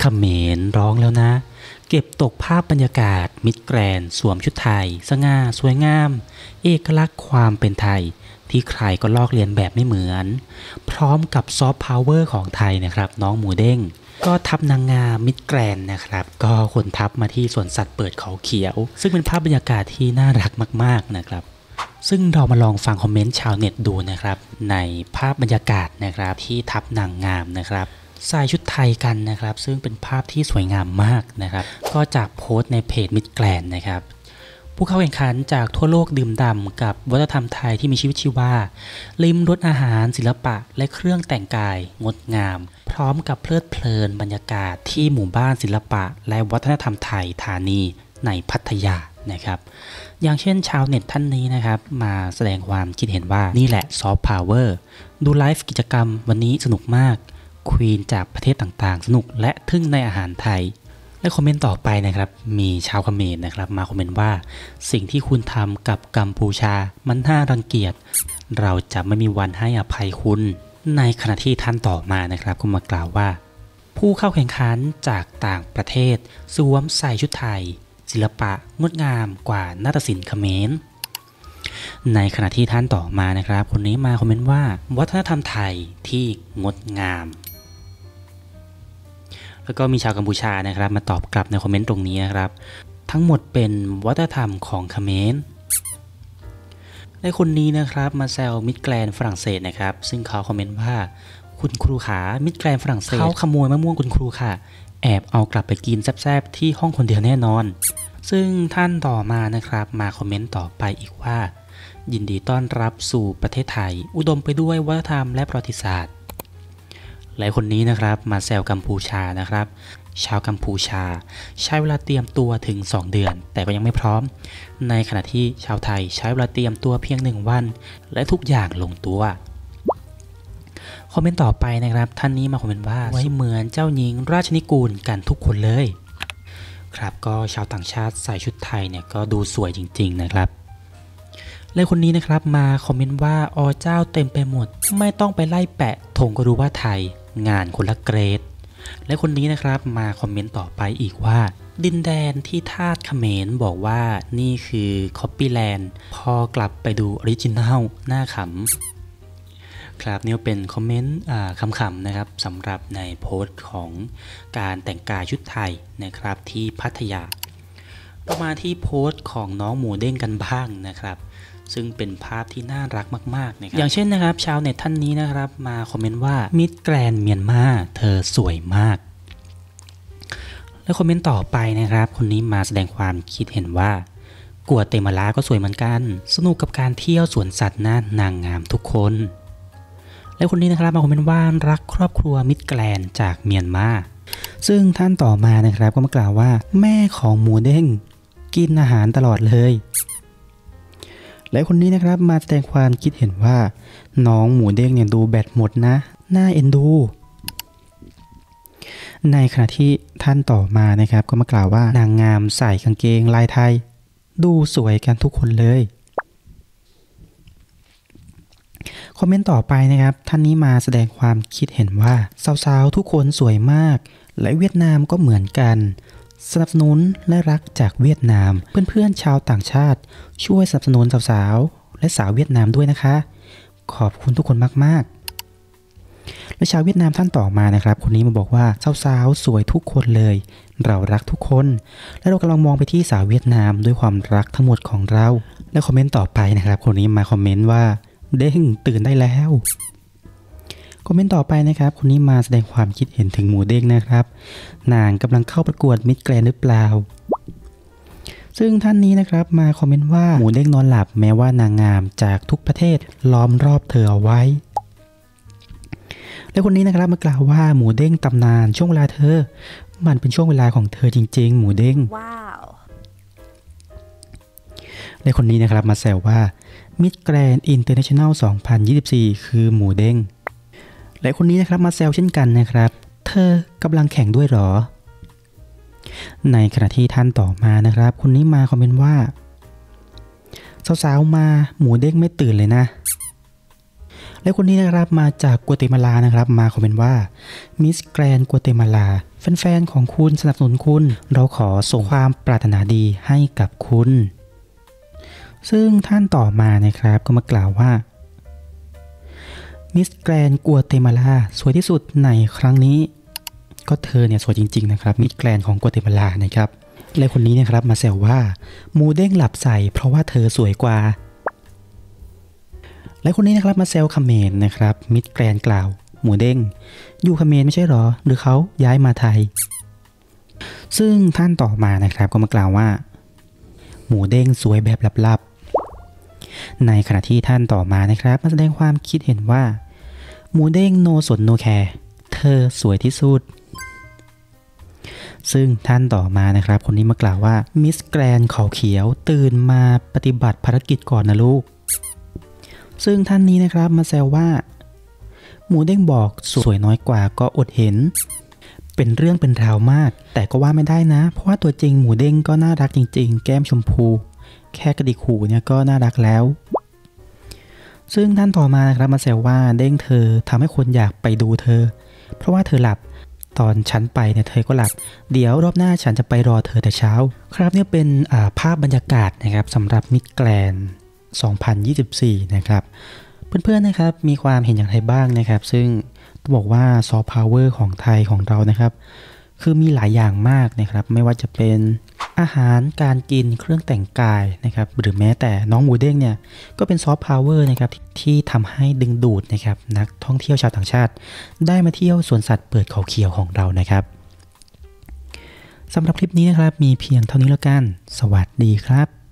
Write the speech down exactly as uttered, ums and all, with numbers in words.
เขมรร้องแล้วนะเก็บตกภาพบรรยากาศมิตรแกรนสวมชุดไทยสง่าสวยงามเอกลักษณ์ความเป็นไทยที่ใครก็ลอกเลียนแบบไม่เหมือนพร้อมกับซอฟต์พาวเวอร์ของไทยนะครับน้องหมูเด้งก็ทับนางงามมิตรแกรนนะครับก็คนทับมาที่สวนสัตว์เปิดเขาเขียวซึ่งเป็นภาพบรรยากาศที่น่ารักมากๆนะครับซึ่งเรามาลองฟังคอมเมนต์ชาวเน็ตดูนะครับในภาพบรรยากาศนะครับที่ทับนางงามนะครับใส่ชุดไทยกันนะครับซึ่งเป็นภาพที่สวยงามมากนะครับก็จากโพสต์ในเพจมิตรแกรนนะครับผู้เข้าแข่งขันจากทั่วโลกดื่มด่ำกับวัฒนธรรมไทยที่มีชีวิตชีวาลิ้มรสอาหารศิลปะและเครื่องแต่งกายงดงามพร้อมกับเพลิดเพลินบรรยากาศที่หมู่บ้านศิลปะและวัฒนธรรมไทยธานีในพัทยานะครับอย่างเช่นชาวเน็ตท่านนี้นะครับมาแสดงความคิดเห็นว่านี่แหละซอฟต์พาวเวอร์ดูไลฟ์กิจกรรมวันนี้สนุกมากควีนจากประเทศต่างๆสนุกและทึ่งในอาหารไทยและคอมเมนต์ต่อไปนะครับมีชาวเขมรนะครับมาคอมเมนต์ว่าสิ่งที่คุณทำกับกัมพูชามันน่ารังเกียจเราจะไม่มีวันให้อภัยคุณในขณะที่ท่านต่อมานะครับก็มากล่าวว่าผู้เข้าแข่งขันจากต่างประเทศสวมใส่ชุดไทยศิลปะงดงามกว่านาฏศิลป์เขมรในขณะที่ท่านต่อมานะครับคนนี้มาคอมเมนต์ว่าวัฒนธรรมไทยที่งดงามแล้วก็มีชาวกัมพูชานะครับมาตอบกลับในคอมเมนต์ตรงนี้นะครับทั้งหมดเป็นวัฒนธรรมของเขมรและคนนี้นะครับมาแซวมิตรแกรนฝรั่งเศสนะครับซึ่งเขาคอมเมนต์ว่าคุณครูขามิตรแกรนฝรั่งเศสเขาขโมยมะม่วงคุณครูค่ะแอบเอากลับไปกินแซ่บๆที่ห้องคนเดียวแน่นอนซึ่งท่านต่อมานะครับมาคอมเมนต์ต่อไปอีกว่ายินดีต้อนรับสู่ประเทศไทยอุดมไปด้วยวัฒนธรรมและประวัติศาสตร์หลายคนนี้นะครับมาแซวกัมพูชานะครับชาวกัมพูชาใช้เวลาเตรียมตัวถึงสองเดือนแต่ก็ยังไม่พร้อมในขณะที่ชาวไทยใช้เวลาเตรียมตัวเพียงหนึ่งวันและทุกอย่างลงตัวคอมเมนต์ต่อไปนะครับท่านนี้มาคอมเมนต์ว่าไว้เหมือนเจ้าหญิงราชนิกูลกันทุกคนเลยครับก็ชาวต่างชาติใส่ชุดไทยเนี่ยก็ดูสวยจริงๆนะครับและคนนี้นะครับมาคอมเมนต์ว่าอเจ้าเต็มไปหมดไม่ต้องไปไล่แปะธงก็รู้ว่าไทยงานคนละเกรดและคนนี้นะครับมาคอมเมนต์ต่อไปอีกว่าดินแดนที่ทาสเขมรบอกว่านี่คือคอปปี้แลนด์พอกลับไปดูออริจินัลหน้าขำครับนี่เป็นคอมเมนต์คำๆนะครับสำหรับในโพสต์ของการแต่งกายชุดไทยนะครับที่พัทยาเรามาที่โพสต์ของน้องหมูเด้งกันบ้างนะครับซึ่งเป็นภาพที่น่ารักมากๆนะครับอย่างเช่นนะครับชาวเน็ตท่านนี้นะครับมาคอมเมนต์ว่ามิตรแกรนเมียนมาเธอสวยมากและคอมเมนต์ต่อไปนะครับคนนี้มาแสดงความคิดเห็นว่ากัวเตมาลาก็สวยเหมือนกันสนุกกับการเที่ยวสวนสัตว์น่านางงามทุกคนและคนนี้นะครับมาคอมเมนต์ว่ารักครอบครัวมิตรแกรนจากเมียนมาซึ่งท่านต่อมานะครับก็มากล่าวว่าแม่ของหมูเด้งกินอาหารตลอดเลยและคนนี้นะครับมาแสดงความคิดเห็นว่าน้องหมูเด้งเนี่ยดูแบตหมดนะน่าเอ็นดูในขณะที่ท่านต่อมานะครับก็มากล่าวว่านางงามใส่กางเกงลายไทยดูสวยกันทุกคนเลยคอมเมนต์ต่อไปนะครับท่านนี้มาแสดงความคิดเห็นว่าสาวๆทุกคนสวยมากและเวียดนามก็เหมือนกันสนับสนุนและรักจากเวียดนามเพื่อนๆชาวต่างชาติช่วยสนับสนุนสาวๆและสาวเวียดนามด้วยนะคะขอบคุณทุกคนมากๆและชาวเวียดนามท่านต่อมานะครับคนนี้มาบอกว่าสาวๆสวยทุกคนเลยเรารักทุกคนและเรากำลังมองไปที่สาวเวียดนามด้วยความรักทั้งหมดของเราและคอมเมนต์ต่อไปนะครับคนนี้มาคอมเมนต์ว่าเด้งตื่นได้แล้วคอมเมนต์ต่อไปนะครับคนนี้มาแสดงความคิดเห็นถึงหมูเด้งนะครับนางกำลังเข้าประกวดมิสแกรนด์หรือเปล่าซึ่งท่านนี้นะครับมาคอมเมนต์ว่าหมูเด้งนอนหลับแม้ว่านางงามจากทุกประเทศล้อมรอบเธอเอาไว้และคนนี้นะครับมากล่าวว่าหมูเด้งตำนานช่วงเวลาเธอมันเป็นช่วงเวลาของเธอจริงๆหมูเด้งว้าวและคนนี้นะครับมาแซวว่ามิสแกรนด์อินเตอร์เนชั่นแนลสองพันยี่สิบสี่คือหมูเด้งและคนนี้นะครับมาแซวเช่นกันนะครับเธอกำลังแข่งด้วยหรอในขณะที่ท่านต่อมานะครับคนนี้มาคอมเมนต์ว่าสาวๆมาหมูเด้งไม่ตื่นเลยนะและคนนี้นะครับมาจากกัวเตมาลานะครับมาคอมเมนต์ว่ามิสแกรนด์กัวเตมาลาแฟนๆของคุณสนับสนุนคุณเราขอส่งความปรารถนาดีให้กับคุณซึ่งท่านต่อมานะครับก็มากล่าวว่ามิสแกรนกัวเตมาลาสวยที่สุดในครั้งนี้ก็เธอเนี่ยสวยจริงๆนะครับมิสแกรนของกัวเตมาลานะครับและคนนี้นะครับมาแซวว่าหมูเด้งหลับใส่เพราะว่าเธอสวยกว่าและคนนี้นะครับมาแซวเขมรนะครับมิสแกรนกล่าวหมูเด้งอยู่เขมรไม่ใช่หรอหรือเขาย้ายมาไทยซึ่งท่านต่อมานะครับก็มากล่าวว่าหมูเด้งสวยแบบลับๆในขณะที่ท่านต่อมานะครับมาแสดงความคิดเห็นว่าหมูเด้งโนสนโนแคร์เธอสวยที่สุดซึ่งท่านต่อมานะครับคนนี้มากล่าวว่ามิสแกรนเขาเขียวตื่นมาปฏิบัติภารกิจก่อนนะลูกซึ่งท่านนี้นะครับมาแซวว่าหมูเด้งบอกสวยน้อยกว่าก็อดเห็นเป็นเรื่องเป็นราวมากแต่ก็ว่าไม่ได้นะเพราะว่าตัวจริงหมูเด้งก็น่ารักจริงๆแก้มชมพูแค่กระดิกหูเนี่ยก็น่ารักแล้วซึ่งท่านต่อมานะครับมาแซวว่าเด้งเธอทำให้คนอยากไปดูเธอเพราะว่าเธอหลับตอนฉันไปเนี่ยเธอก็หลับเดี๋ยวรอบหน้าฉันจะไปรอเธอแต่เช้าครับเนี่ยเป็นภาพบรรยากาศนะครับสำหรับมิสแกรนด์สองพันยี่สิบสี่นะครับเพื่อนๆนะครับมีความเห็นอย่างไรบ้างนะครับซึ่งต้องบอกว่าซอฟต์พาวเวอร์ของไทยของเรานะครับคือมีหลายอย่างมากนะครับไม่ว่าจะเป็นอาหารการกินเครื่องแต่งกายนะครับหรือแม้แต่น้องหมูเด้งเนี่ยก็เป็นซอฟต์พาวเวอร์นะครับที่ทำให้ดึงดูดนะครับนักท่องเที่ยวชาวต่างชาติได้มาเที่ยวสวนสัตว์เปิดเขาเขียวของเรานะครับสำหรับคลิปนี้นะครับมีเพียงเท่านี้แล้วกันสวัสดีครับ